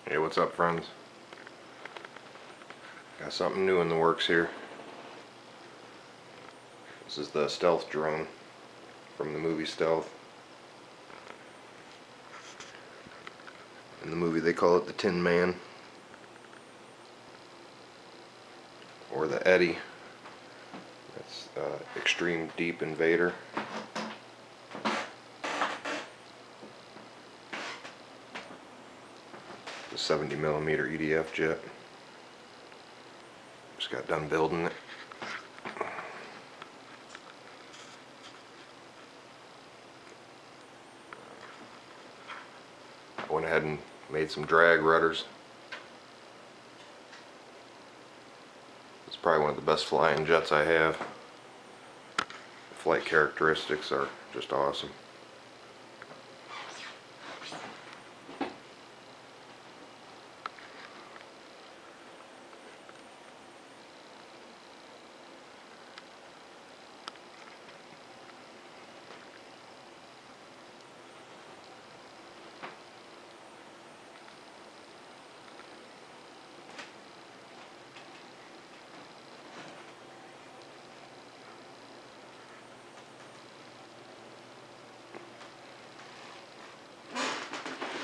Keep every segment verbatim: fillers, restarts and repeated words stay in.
Hey, what's up, friends? Got something new in the works here. This is the stealth drone from the movie Stealth. In the movie they call it the Tin Man, or the E D I. That's uh, Extreme Deep Invader. The seventy millimeter E D F jet. Just got done building it. I went ahead and made some drag rudders. It's probably one of the best flying jets I have. The flight characteristics are just awesome.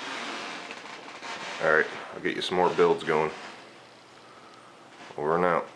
Alright, I'll get you some more builds going. Over and out.